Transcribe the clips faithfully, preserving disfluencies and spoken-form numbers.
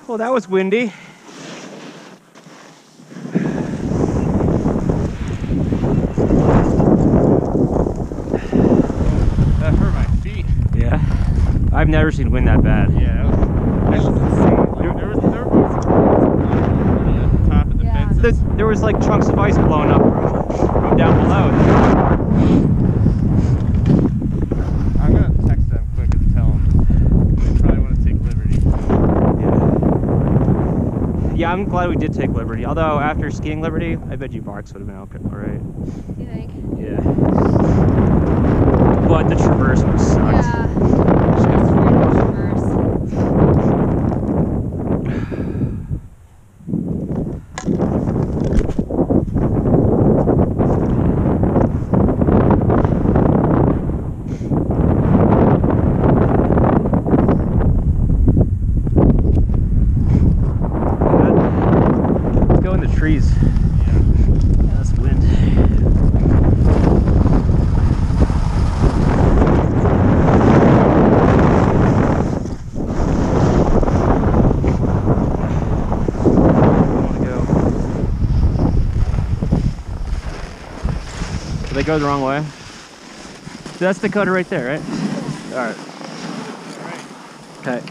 Well, that was windy. That hurt my feet. Yeah. I've never seen wind that bad. Yeah, that was, that was insane. Like, there was there was at the top of the Yeah. There, fences. there was like chunks of ice blowing up from, from down below. I'm gonna text them quick and tell them they probably want to take Liberty. Yeah. Yeah, I'm glad we did take Liberty. Although after skiing Liberty, I bet you Barks would have been okay. All right. You think? Yeah. But the traverse was sucked. Yeah. Just three traverse. Let's go in the trees. Yeah. That's wind. Did they go the wrong way? That's Dakota right there, right? All right. Okay.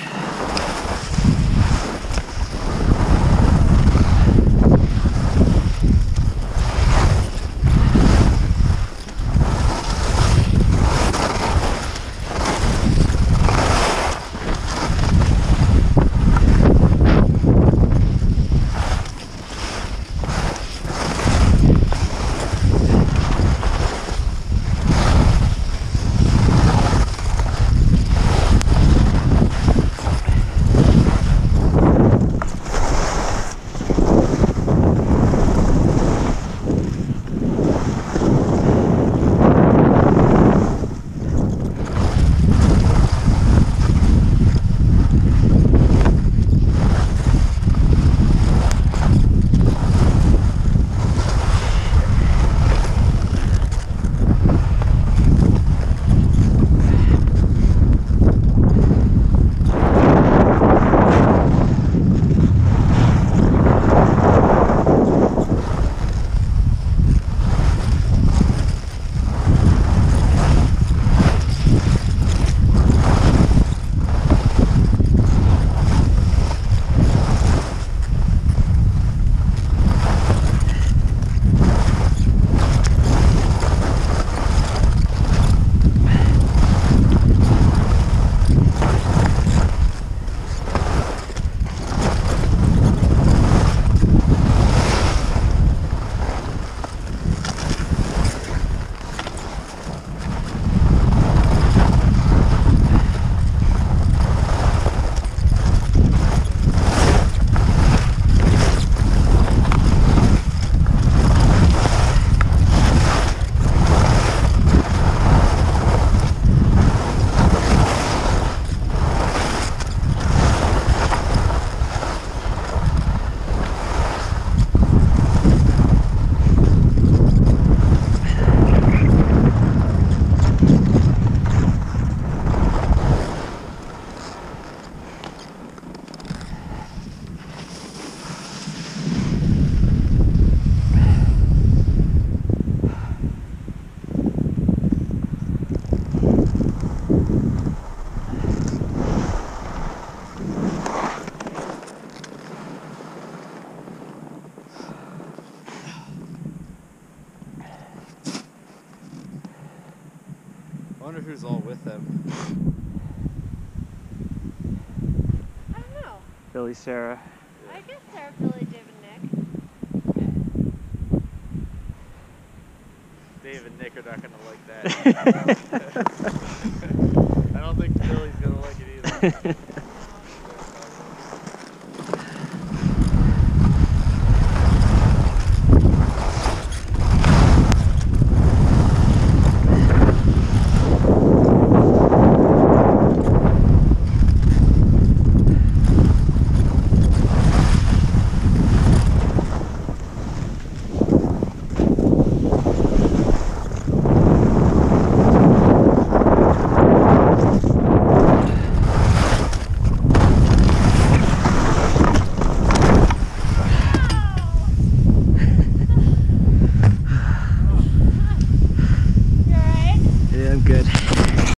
I wonder who's all with them. I don't know. Billy, Sarah. I guess Sarah, Billy, Dave, and Nick. Dave and Nick are not gonna like that.